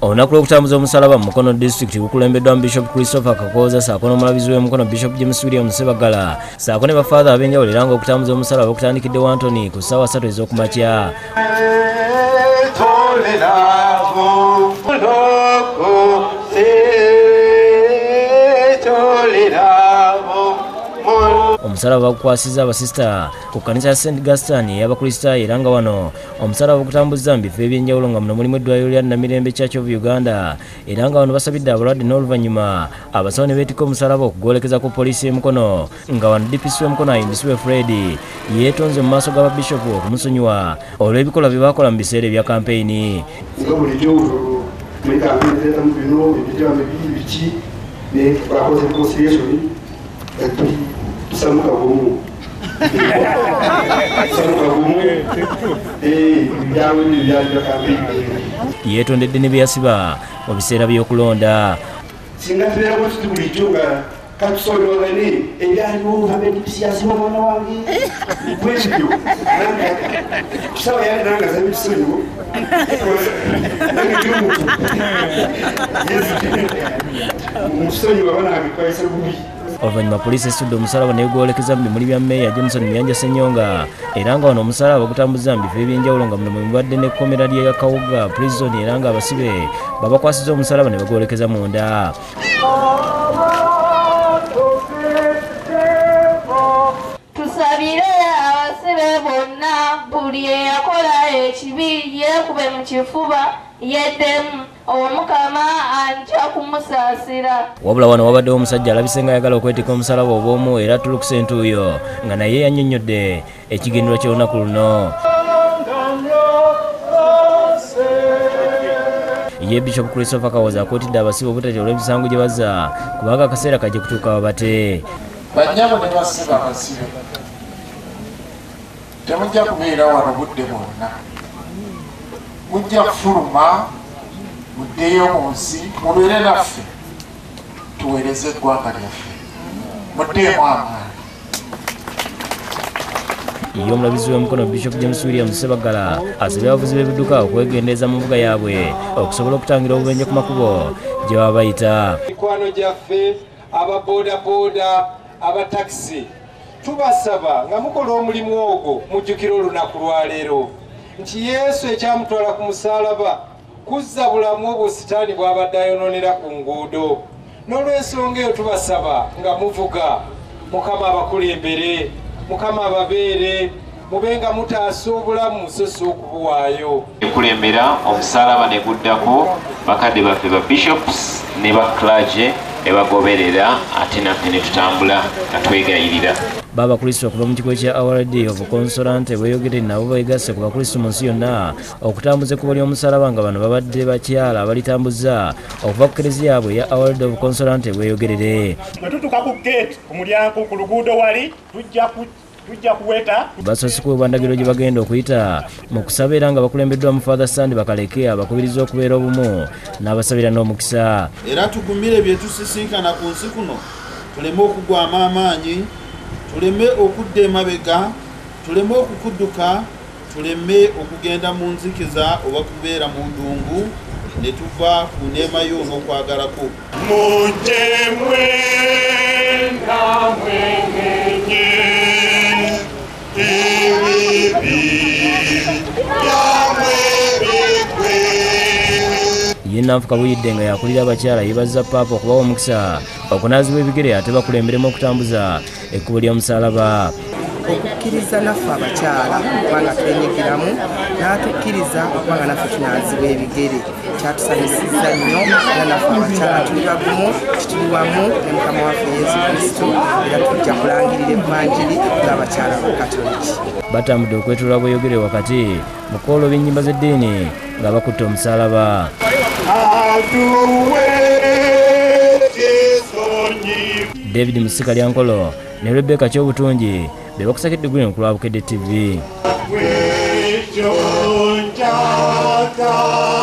Olunaku lw'okutambuza omusalaba mu Mukono District lukulembeddwa Bishop Christopher Kakoza ssaako n'omulabizi w'Emukono Bishop James William Sebagala ssaako ne bafaatha ab'enjawulo era ng'okutambuza omusalaba kutandikidde Wantoni ku ssaawa 3 ez'okumakya. Omusalaba bagukwasizza abasista ku kkanisa ya St. Gaston ey'abakristaayo era nga wano omusalaba bagutambuza mu bifo eby'enjawulo nga muno mulimu eddwaliro lya Namirembe Church of Uganda era nga wano basabidde abalwadde n'oluvannyuma abasawo ne beetikka omusalaba okugwolekeza ku poliisi y'Emukono nga wano DPC w'Emukono ayimbisibwe Fred yeetonze mu maaso g'ababishopu okumusonyiwa olw'ebikolwa bye baakola mu biseera ebya kampeyini. Yeetondedde ne bye yasiba mu biseera by'okulonda. Singa tubeera bwe bulijjo nga katusoologane ebyaliwo ab'edipisiyaziwa mwana wange bwebyo tusaba yali nangaza ebisonyiwo nange gyomuntu musonyiwa banaabikwayisa bubi. Oluvannyuma poliisi esitudde omusalaba n'egwolekeza mu bimuli bya Mmeeya Johnson Muyanja Ssenyonga era nga wano omusalaba bagutambuza mu bifo eby'enjawulo nga muno mubadde n'ekkomera lya Kawuga prison era nga abasibe babakwasizza omusalaba ne bagwolekeza munda. Tusabire abasibe bonna buli eyakola ekibi yeekube mu kifuba yeddemu Omukama anja kumusaasira. Wabula wano wabaddewo omusajja alabise nga ayagala okwetika omusalaba obw'omu era tulukuse entuuyo nga naye yannyonnyodde ekigendero ky'olunaku luno. Ye Bishop Christopher Kawoza akootidde abasibe obutatya olw'emisango gye bazza kubanga akaseera kajja kutuuka babate. Banyabo ne basiba abasibe temujja kubeera wano budde bwonna, mujja kufuluma muddeyo mu nsi mubeere naffe tuweereze eggwanga lyaffe, muddeemu amaanyi. Ye omulabizi w'Emukono Bishop James William Sebagala asabye abavuzi b'ebidduka okwegendeeza mu mbuga yaabwe okusobola okutangira obubenje ku makubo gye baba bayita. Mikwano gyaffe ababooda abatakisi tubasaba nga mukola omulimu ogwo mujjukire olunaku lwaleero nti Yesu ekyamutwala ku musaalaba kuzza bulamu obwo sitaani bw'abadde ayonoonera ku nguudo. N'olw'ensonga eyo tubasaba nga muvuga Mukama abakulembere, Mukama ababeere, mube nga mutaasa obulamu so si okubuwaayo. Kulembera omusaalaba ne guddako bakadde baffe ba bishops ne ba clergy ne bagoberera ate naffe ne tutambula nga twegayirira. B'abakristo okuva mu kigo kya Our Lady of Consolante beeyogedde nabo beegasse ku bakristo mu nsi yonna okutambuza ekkubo ly'omusalaba nga bano babadde bakyala abalitambuza okuva ku kereziya yaabwe ya Our Lady of Consolante beeyogerere. Bwe tutuuka ku gate ku mulyango ku luguudo wali tujja kuweta basoose kuweebwa ndagiro gye bagenda okuyita mu kusaba era nga bakulembeddwa mu Father Stand Bakaleke abakubiriza okubeera obumu n'abasabira n'omukisa. Era tugumire bye tusisinkana ku nsi kuno tuleme okugwamu amaanyi, tuleme okudda emabega, tuleme okukudduka, tuleme okugenda mu nzikiza oba kubeera mu ddungu ne tuva ku neema y'ono okwagalako. mujje mwenda mwenyenye Ye Nanfuka Buyidde nga yakulira abakyala yeebazza Paapa okubawa omukisa okunaazibwa ebigere ate bakulemberemu okutambuza ekkubo ly'omusaalaba. Okukkiriza naffe abakyala kubanga twenyigiramu n'atukkiriza okubanga naffe tunaazibwa ebigere kyatusanyusizza nnyo era naffe abakyala tuli bagumu tuli wamu ne Mukama waffe Yesu Kristo era tujja kulangirira evvanjiri ng'abakyala Bakatoliki. Batambudde okwetulwa bweyogere wakati mu kkoolo by'ennyimba z'eddiini nga bakutte omusalaba. David Musika Lyankolo ne Rebecca Kyobutungi be bakusakidde Green ku lwa Bukedde TV.